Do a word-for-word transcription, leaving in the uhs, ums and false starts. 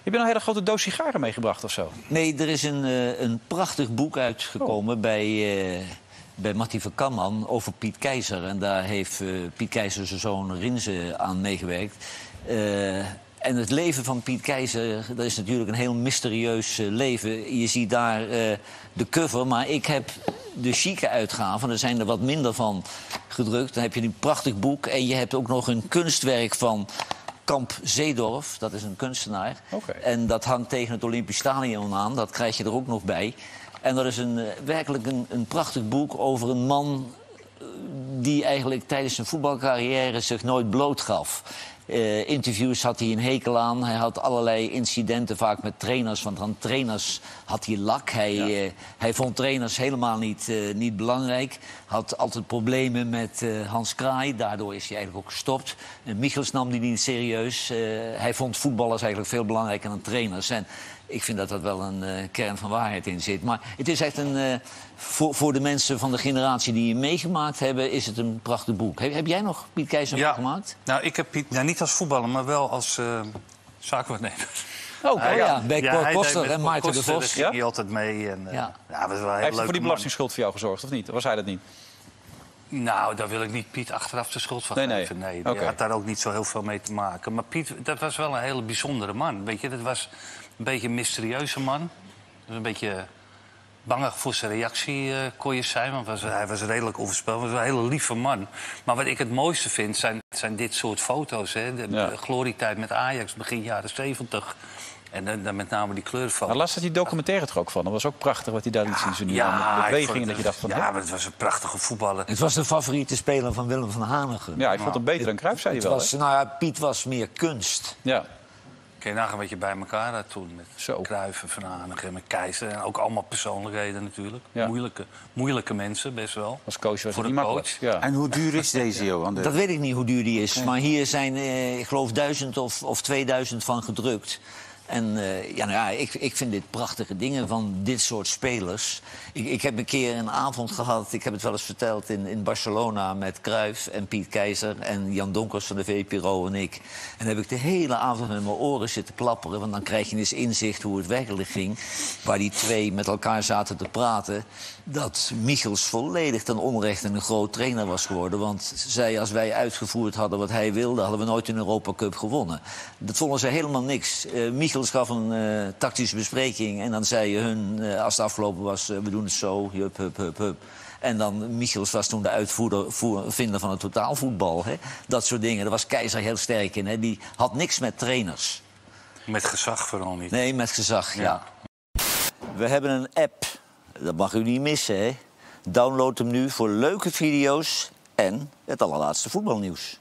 Heb je een hele grote doos sigaren meegebracht of zo? Nee, er is een, uh, een prachtig boek uitgekomen oh. bij, uh, bij Mattie van Kamman over Piet Keizer. En daar heeft uh, Piet Keizer zijn zoon Rinze aan meegewerkt. Uh, en het leven van Piet Keizer, dat is natuurlijk een heel mysterieus uh, leven. Je ziet daar uh, de cover, maar ik heb de chique uitgaven. Er zijn er wat minder van gedrukt. Dan heb je een prachtig boek en je hebt ook nog een kunstwerk van Kamp Zeedorf, dat is een kunstenaar. Okay. En dat hangt tegen het Olympisch Stadion aan, dat krijg je er ook nog bij. En dat is een, uh, werkelijk een, een prachtig boek over een man uh, die eigenlijk tijdens zijn voetbalcarrière zich nooit blootgaf. Uh, interviews had hij een hekel aan. Hij had allerlei incidenten, vaak met trainers. Want aan trainers had hij lak. Hij, ja. uh, hij vond trainers helemaal niet, uh, niet belangrijk. Had altijd problemen met uh, Hans Kraai. Daardoor is hij eigenlijk ook gestopt. Uh, Michels nam die niet serieus. Uh, hij vond voetballers eigenlijk veel belangrijker dan trainers. En ik vind dat er wel een uh, kern van waarheid in zit. Maar het is echt een... Uh, voor, voor de mensen van de generatie die je meegemaakt hebben, is het een prachtig boek. Heb, heb jij nog Piet Keizer ja. meegemaakt? Nou, ik heb Piet, nou, niet als voetballer, maar wel als uh, zaakwaarnemer. Oh, uh, ja, ja, bij ja, Koster en Maarten de Vos. Daar ging hij altijd mee. En, uh, ja. Ja, was wel heel Heeft hij voor die man. belastingsschuld voor jou gezorgd, of niet? Of was hij dat niet? Nou, daar wil ik niet Piet achteraf de schuld van nee, geven. Nee, nee okay. Die had daar ook niet zo heel veel mee te maken. Maar Piet, dat was wel een hele bijzondere man. Weet je, dat was een beetje een mysterieuze man. Dus een beetje bangig voor zijn reactie uh, kon je zijn. Want was, hij was redelijk onvoorspelbaar. Hij was een hele lieve man. Maar wat ik het mooiste vind, zijn, zijn dit soort foto's. Hè? De, ja. de glorietijd met Ajax, begin jaren zeventig. En dan, dan met name die kleurfoto's. Maar las dat die documentaire er ook van. Dat was ook prachtig wat hij daar liet zien. Zo ja, de bewegingen dat je dacht van... Ja, maar het was een prachtige voetballer. Het was de favoriete speler van Willem van Hanegem. Ja, ik vond hem beter dan Cruijff, zei hij wel. Was, nou ja, Piet was meer kunst. Ja. Kun je nagaan wat je bij elkaar had toen. Met Zo. Cruijff en Van Hanegem en Keizer. En ook allemaal persoonlijkheden natuurlijk. Ja. Moeilijke, moeilijke mensen, best wel. Als coach was voor het de niet coach. makkelijk. Ja. En hoe duur is deze, Johan? Dat weet ik niet hoe duur die is. Nee. Maar hier zijn, eh, ik geloof, duizend of, of tweeduizend van gedrukt. En uh, ja, nou ja, ik, ik vind dit prachtige dingen van dit soort spelers. Ik, ik heb een keer een avond gehad, ik heb het wel eens verteld, in, in Barcelona met Cruijff en Piet Keizer en Jan Donkers van de V P R O en ik. En dan heb ik de hele avond met mijn oren zitten klapperen, want dan krijg je eens inzicht hoe het werkelijk ging. Waar die twee met elkaar zaten te praten. Dat Michels volledig ten onrechte een groot trainer was geworden. Want zij, als wij uitgevoerd hadden wat hij wilde, hadden we nooit een Europa Cup gewonnen. Dat vonden ze helemaal niks. Uh, Michels gaf een uh, tactische bespreking en dan zei je hun, uh, als het afgelopen was, uh, we doen het zo, hup, hup, hup, hup. En dan, Michels was toen de uitvinder van het totaalvoetbal. Hè? Dat soort dingen, daar was Keizer heel sterk in. Hè? Die had niks met trainers. Met gezag vooral niet. Nee, met gezag, ja. ja. We hebben een app, dat mag u niet missen, hè? Download hem nu voor leuke video's en het allerlaatste voetbalnieuws.